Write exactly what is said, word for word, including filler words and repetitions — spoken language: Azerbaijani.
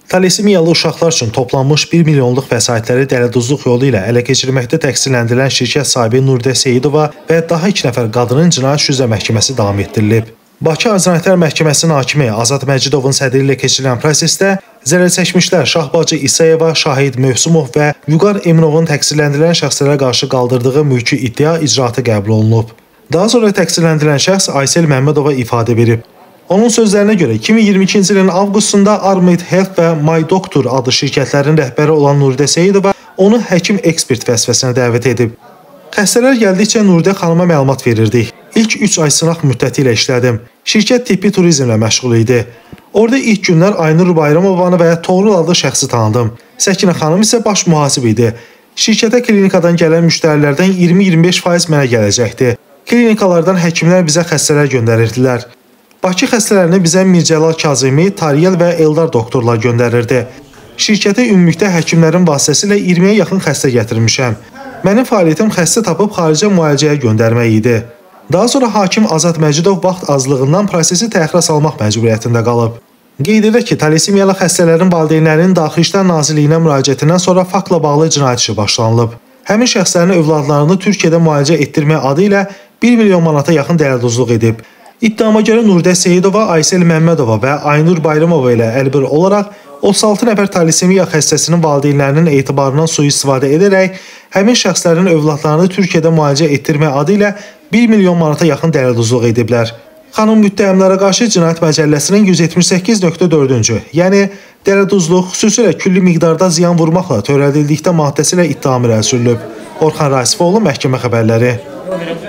Talisemiyalı uşaqlar üçün toplanmış bir milyonluq vəsaitləri dələduzluq yolu ilə ələ keçirməkdə təqsirləndirilən şirkət sahibi Nuridə Seyidova və daha iki nəfər qadının cinayət işi üzrə məhkəməsi davam etdirilib. Bakı Ağır Cinayətlər Məhkəməsinin hakimi Azad Məcidovun sədri ilə keçirilən prosesdə zərərçəkmişlər Şahbacı İsayeva, Şahid Mövsümov və Vüqar Eminovun təqsirləndirilən şəxslərə qarşı qaldırdığı mülki iddia icraatı qəbul olunub. Daha sonra təqsirləndirilən şəxs Aysel Məmmədova ifadə verib. Onun sözlərinə görə iki min iyirmi ikinci ilin avqustunda Armid Health və My Doctor adlı şirkətlərin rəhbəri olan Nuridə Seyidova onu həkim ekspert vəzifəsinə dəvət edib. Xəstələr gəldikcə Nuridə xanıma məlumat verirdik. İlk üç ay sınaq müddəti ilə işlədim. Şirkət tibbi turizmlə məşğul idi. Orada ilk günlər Aynur Bayramovanı və Toğrul adlı şəxsi tanıdım. Səkinə xanım isə baş mühasib idi. Şirkətə klinikadan gələn müştərilərdən iyirmi iyirmi beş faiz mənə gələcəkdi. Klinikalardan həkimlər bizə xəstələr göndərirdilər. Bakı xəstələrini bizə Mircəlal Kazimi, Tariyel və Eldar doktorlar göndərirdi. Şirkətə ümumilikdə həkimlərin vasitəsilə iyirmiyə yaxın xəstə gətirmişəm. Mənim fəaliyyətim xəstə tapıb xaricə müalicəyə göndərmək idi. Daha sonra hakim Azad Məcidov vaxt azlığından prosesi təxirə salmaq məcburiyyətində qalıb. Qeyd edək ki, talisemiyalı xəstələrin valideynlərinin Daxili İşlər Nazirliyinə müraciətindən sonra faktla bağlı cinayət işi başlanılıb. Həmin şəxslərin övladlarını Türkiyədə müalicə etdirmək adı ilə bir milyon manata yaxın dələduzluq edib. İddiama görə Nuridə Seyidova, Aysel Məmmədova və Aynur Bayramova ilə əlbir olaraq otuz altı nəfər talisemiya xəstəsinin valideynlərinin etibarından sui-istifadə edərək həmin şəxslərin övladlarını Türkiyədə müalicə etdirmək adı ilə bir milyon manata yaxın dələduzluq ediblər. Xanım müttəhimlərə qarşı Cinayət Məcəlləsinin yüz yetmiş səkkiz nöqtə dördüncü, yəni dələduzluq, xüsusilə külli miqdarda ziyan vurmaqla törədildikdə maddəsi ilə ittiham irəli sürülüb. Orxan Rasifoğlu, Məhkəmə Xəbərləri.